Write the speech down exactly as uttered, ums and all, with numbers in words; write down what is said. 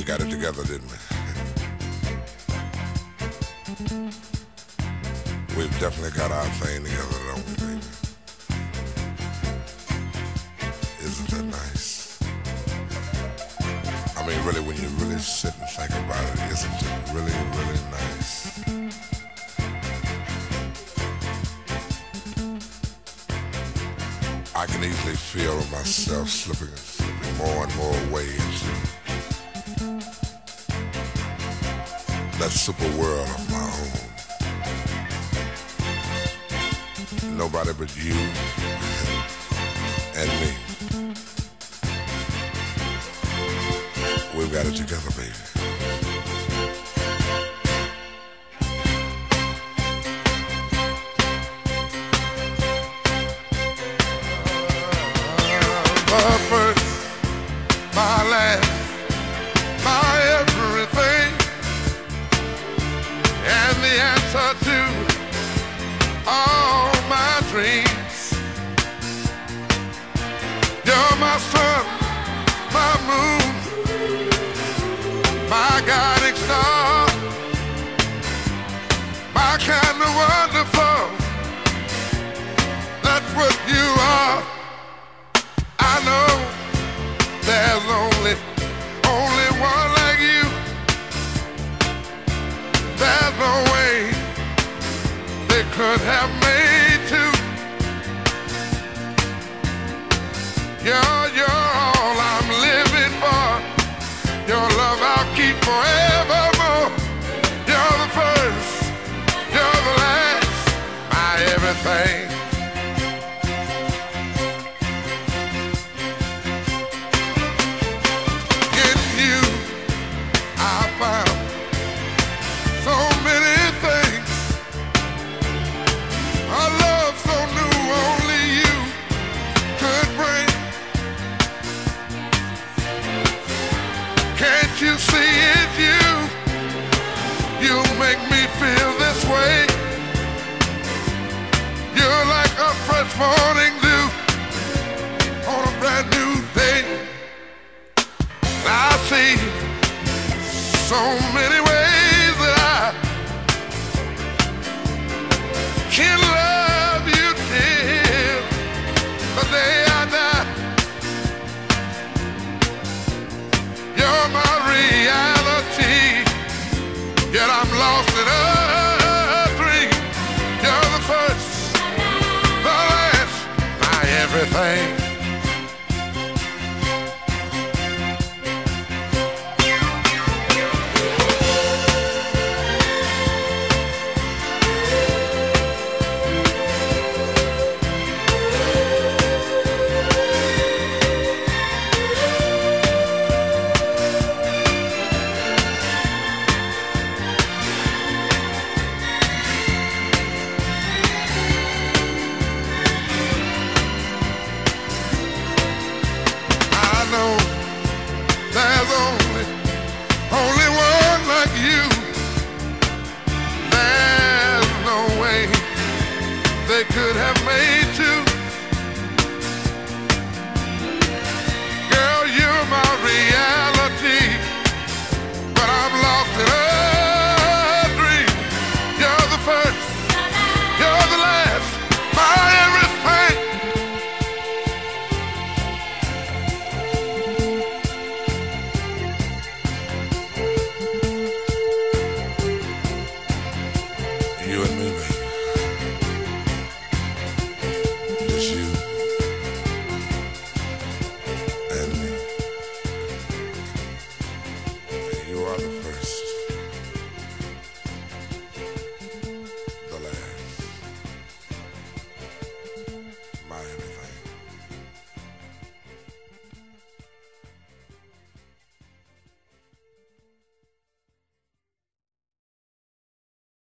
got it together, didn't we? We've definitely got our thing together, don't we, baby? Isn't that nice? I mean, really, when you really sit and think about it, isn't it really, really nice? I can easily feel myself slipping, slipping more and more away into that super world of my own. Nobody but you and me. We've got it together, baby. My first, my last, my everything, and the answer to all my dreams. You're my sun, my moon, my guiding star, my kind of wonderful. That's what you are. I know there's only, only one like you. There's no way they could have made two. You're, you're all I'm living for. Your love I'll keep forevermore. You're the first, you're the last, my everything. You see it, you, you make me feel this way. You're like a fresh morning dew on a brand new day. I see so many ways